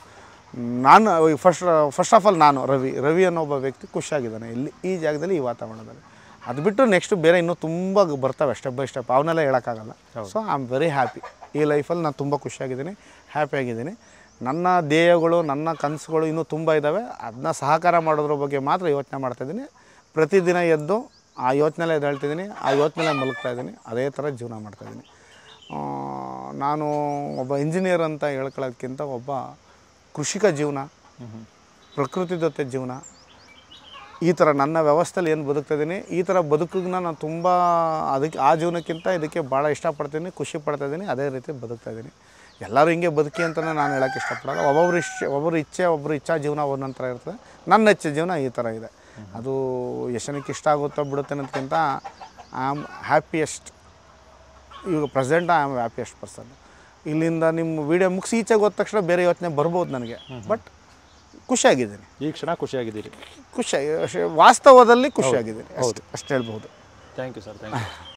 ಫಸ್ಟ್ ಆಫ್ ಆಲ್ ನಾನು ರವಿ ಅನ್ನೋ ಒಬ್ಬ ವ್ಯಕ್ತಿ ಖುಷಿಯಾಗಿದ್ದಾನೆ ಈ ಜಾಗದಲ್ಲಿ, ಈ ವಾತಾವರಣದಲ್ಲಿ. ಅದು ಬಿಟ್ಟು ನೆಕ್ಸ್ಟ್ ಬೇರೆ ಇನ್ನೂ ತುಂಬ ಬರ್ತವೆ ಸ್ಟೆಪ್ ಬೈ ಸ್ಟೆಪ್, ಅವನ್ನೆಲ್ಲ ಹೇಳೋಕ್ಕಾಗಲ್ಲ. So I am very happy. ಈ ಲೈಫಲ್ಲಿ ನಾನು ತುಂಬ ಖುಷಿಯಾಗಿದ್ದೀನಿ, ಹ್ಯಾಪಿಯಾಗಿದ್ದೀನಿ. ನನ್ನ ಧ್ಯೇಯಗಳು, ನನ್ನ ಕನಸುಗಳು ಇನ್ನೂ ತುಂಬ ಇದ್ದಾವೆ. ಅದನ್ನ ಸಹಕಾರ ಮಾಡೋದ್ರ ಬಗ್ಗೆ ಮಾತ್ರ ಯೋಚನೆ ಮಾಡ್ತಾಯಿದ್ದೀನಿ. ಪ್ರತಿದಿನ ಎದ್ದು ಆ ಯೋಚನೆಲ್ಲೇ ಎದ್ದೇಳ್ತಿದ್ದೀನಿ, ಆ ಯೋಚನೆಲ್ಲೇ ಮಲಗ್ತಾಯಿದ್ದೀನಿ, ಅದೇ ಥರ ಜೀವನ ಮಾಡ್ತಾಯಿದ್ದೀನಿ. ನಾನು ಒಬ್ಬ ಇಂಜಿನಿಯರ್ ಅಂತ ಹೇಳ್ಕೊಳ್ಳೋದಕ್ಕಿಂತ ಒಬ್ಬ ಕೃಷಿಕ ಜೀವನ, ಪ್ರಕೃತಿ ಜೊತೆ ಜೀವನ, ಈ ಥರ ನನ್ನ ವ್ಯವಸ್ಥೆಯಲ್ಲಿ ಏನು ಬದುಕ್ತಾಯಿದ್ದೀನಿ, ಈ ಥರ ಬದುಕಿಗೆ ನಾನು ತುಂಬ ಆ ಜೀವನಕ್ಕಿಂತ ಇದಕ್ಕೆ ಭಾಳ ಇಷ್ಟಪಡ್ತೀನಿ, ಖುಷಿ ಪಡ್ತಾಯಿದ್ದೀನಿ. ಅದೇ ರೀತಿ ಬದುಕ್ತಾಯಿದ್ದೀನಿ. ಎಲ್ಲರೂ ಹಿಂಗೆ ಬದುಕಿ ಅಂತಲೇ ನಾನು ಹೇಳೋಕ್ಕೆ ಇಷ್ಟಪಡೋಲ್ಲ. ಒಬ್ಬೊಬ್ಬರು ಇಚ್ಛೆ, ಒಬ್ಬರು ಇಚ್ಛಾ ಜೀವನ ಒಂದೊಂದು ಥರ ಇರ್ತದೆ. ನನ್ನ ಇಚ್ಛೆ ಜೀವನ ಈ ಥರ ಇದೆ. ಅದು ಎಷ್ಟನಕ್ಕೆ ಇಷ್ಟ ಆಗುತ್ತೋ ಬಿಡುತ್ತೆ ಅನ್ನೋದಕ್ಕಿಂತ ಐ ಆಮ್ ಹ್ಯಾಪಿಯೆಸ್ಟ್. ಇವಾಗ present I am happiest person. ಇಲ್ಲಿಂದ ನಿಮ್ಮ ವೀಡಿಯೋ ಮುಗಿಸಿ ಈಚೆಗೆ ಹೋದ ತಕ್ಷಣ ಬೇರೆ ಯೋಚನೆ ಬರ್ಬೋದು ನನಗೆ, ಬಟ್ ಖುಷಿಯಾಗಿದ್ದೀನಿ. ಈ ಕ್ಷಣ ಖುಷಿಯಾಗಿದ್ದೀರಿ. ವಾಸ್ತವದಲ್ಲಿ ಖುಷಿಯಾಗಿದ್ದೀನಿ, ಅಷ್ಟು ಹೇಳ್ಬೋದು. Thank you sir, thank you.